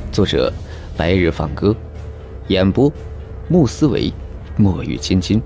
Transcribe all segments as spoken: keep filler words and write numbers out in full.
作者白日放歌，演播穆思维、墨雨青青。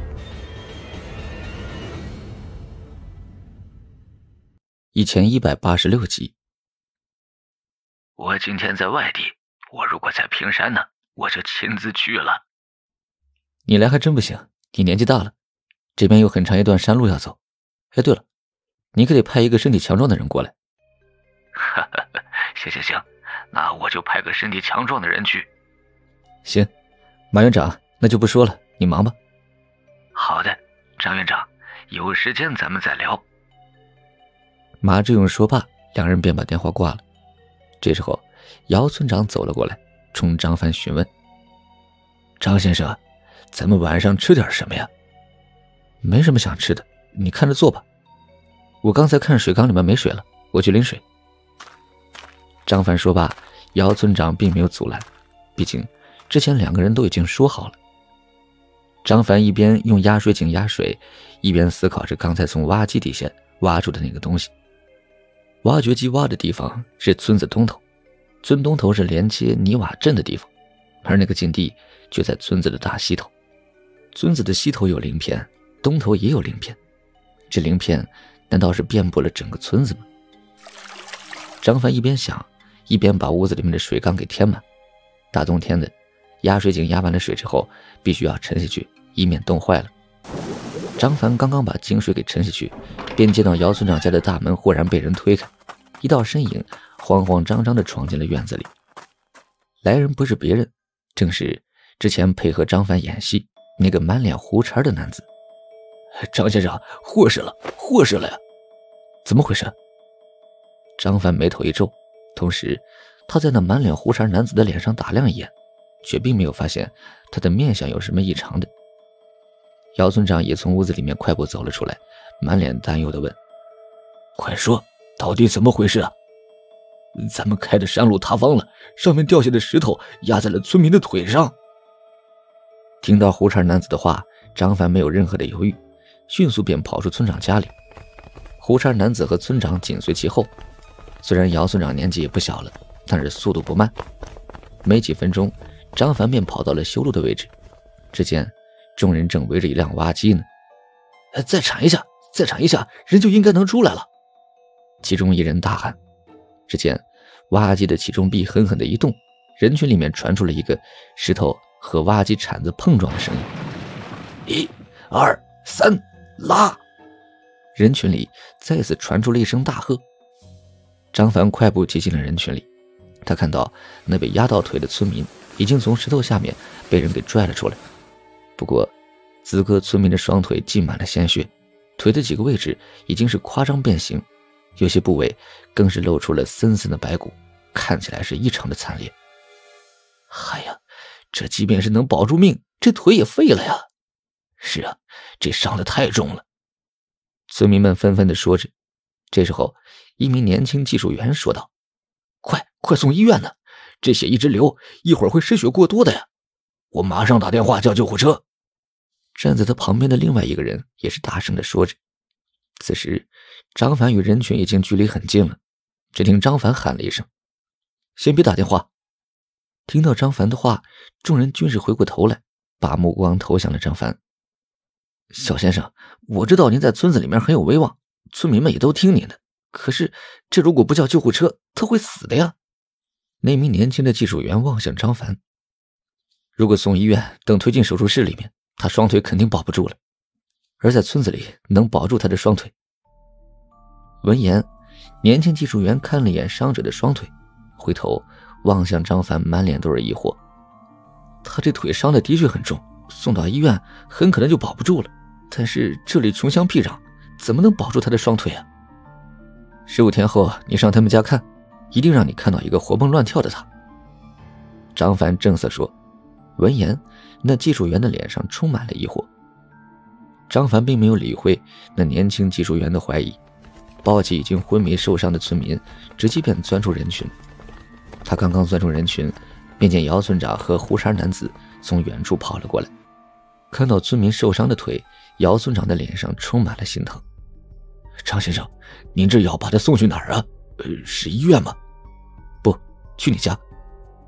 一千一百八十六集。 我今天在外地，我如果在平山呢，我就亲自去了。 你来还真不行，你年纪大了，这边有很长一段山路要走。哎，对了，你可得派一个身体强壮的人过来。 哈哈，行行行，那我就派个身体强壮的人去。 行，马院长，那就不说了，你忙吧。 好的，张院长，有时间咱们再聊。 马志勇说罢，两人便把电话挂了。这时候，姚村长走了过来，冲张帆询问：“张先生，咱们晚上吃点什么呀？”“没什么想吃的，你看着做吧。我刚才看水缸里面没水了，我去拎水。”张帆说罢，姚村长并没有阻拦，毕竟之前两个人都已经说好了。张帆一边用压水井压水，一边思考着刚才从挖机底下挖出的那个东西。挖掘机挖的地方是村子东头，村东头是连接泥瓦镇的地方，而那个禁地却在村子的大西头。村子的西头有鳞片，东头也有鳞片，这鳞片难道是遍布了整个村子吗？张帆一边想，一边把屋子里面的水缸给填满。大冬天的，压水井压完了水之后，必须要沉下去，以免冻坏了。张帆刚刚把井水给沉下去，便见到姚村长家的大门忽然被人推开，一道身影慌慌张张地闯进了院子里。来人不是别人，正是之前配合张帆演戏那个满脸胡茬的男子。张先生，祸事了，祸事了呀！怎么回事？张帆眉头一皱，同时他在那满脸胡茬男子的脸上打量一眼，却并没有发现他的面相有什么异常的。姚村长也从屋子里面快步走了出来，满脸担忧地问：“快说，到底怎么回事啊？”“咱们开的山路塌方了，上面掉下的石头压在了村民的腿上。”听到胡茬男子的话，张帆没有任何的犹豫，迅速便跑出村长家里。胡茬男子和村长紧随其后。虽然姚村长年纪也不小了，但是速度不慢。没几分钟，张帆便跑到了修路的位置，只见众人正围着一辆挖机呢。“再铲一下，再铲一下，人就应该能出来了。”其中一人大喊。只见挖机的起重臂狠狠地一动，人群里面传出了一个石头和挖机铲子碰撞的声音。“一、二、三，拉！”人群里再次传出了一声大喝。张帆快步挤进了人群里，他看到那被压到腿的村民已经从石头下面被人给拽了出来。不过资格村民的双腿浸满了鲜血，腿的几个位置已经是夸张变形，有些部位更是露出了森森的白骨，看起来是异常的惨烈。哎呀，这即便是能保住命，这腿也废了呀！是啊，这伤得太重了。村民们纷纷地说着。这时候一名年轻技术员说道：“快快送医院呢，这血一直流，一会儿会失血过多的呀！我马上打电话叫救护车。”站在他旁边的另外一个人也是大声地说着。此时张凡与人群已经距离很近了，只听张凡喊了一声：“先别打电话。”听到张凡的话，众人均是回过头来，把目光投向了张凡。“小先生，我知道您在村子里面很有威望，村民们也都听您的，可是这如果不叫救护车，他会死的呀。”那名年轻的技术员望向张凡：“如果送医院，等推进手术室里面，他双腿肯定保不住了，而在村子里能保住他的双腿。”闻言，年轻技术员看了一眼伤者的双腿，回头望向张凡，满脸都是疑惑。他这腿伤的的确很重，送到医院很可能就保不住了，但是这里穷乡僻壤，怎么能保住他的双腿啊？十五天后你上他们家看，一定让你看到一个活蹦乱跳的他。”张凡正色说。闻言，那技术员的脸上充满了疑惑。张凡并没有理会那年轻技术员的怀疑，抱起已经昏迷受伤的村民，直接便钻出人群。他刚刚钻出人群，便见姚村长和胡茬男子从远处跑了过来。看到村民受伤的腿，姚村长的脸上充满了心疼。“张先生，您这要把他送去哪儿啊？呃，是医院吗？”“不，去你家。”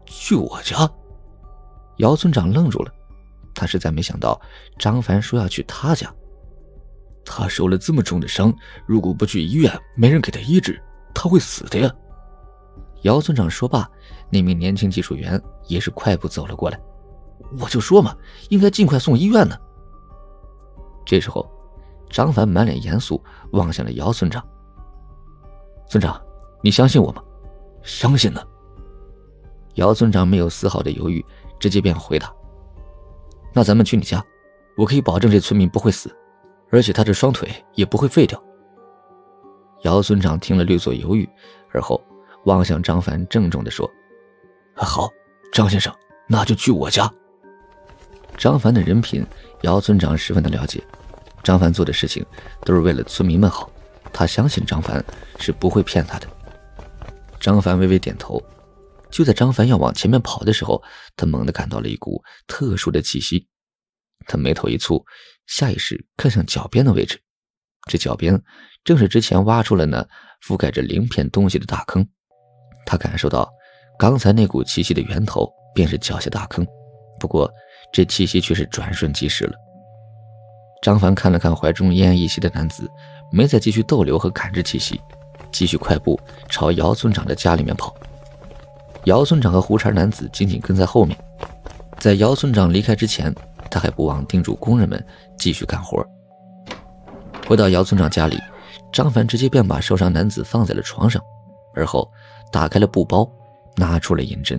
去我家？姚村长愣住了，他实在没想到张凡说要去他家。他受了这么重的伤，如果不去医院，没人给他医治，他会死的呀。姚村长说罢，那名年轻技术员也是快步走了过来。我就说嘛，应该尽快送医院呢。这时候张凡满脸严肃望向了姚村长。村长，你相信我吗？相信呢。姚村长没有丝毫的犹豫，直接便回答：那咱们去你家，我可以保证这村民不会死，而且他这双腿也不会废掉。姚村长听了略作犹豫，而后望向张凡郑重地说：好，张先生，那就去我家。张凡的人品姚村长十分的了解，张凡做的事情都是为了村民们好，他相信张凡是不会骗他的。张凡微微点头。就在张凡要往前面跑的时候，他猛地感到了一股特殊的气息。他眉头一蹙，下意识看向脚边的位置，这脚边正是之前挖出了那覆盖着鳞片东西的大坑。他感受到刚才那股气息的源头便是脚下大坑，不过这气息却是转瞬即逝了。张凡看了看怀中奄奄一息的男子，没再继续逗留和感知气息，继续快步朝姚村长的家里面跑。姚村长和胡茬男子紧紧跟在后面，在姚村长离开之前，他还不忘叮嘱工人们继续干活。回到姚村长家里，张凡直接便把受伤男子放在了床上，而后打开了布包，拿出了银针。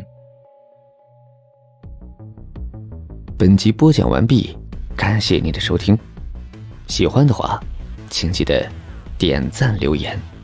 本集播讲完毕，感谢你的收听，喜欢的话请记得点赞留言。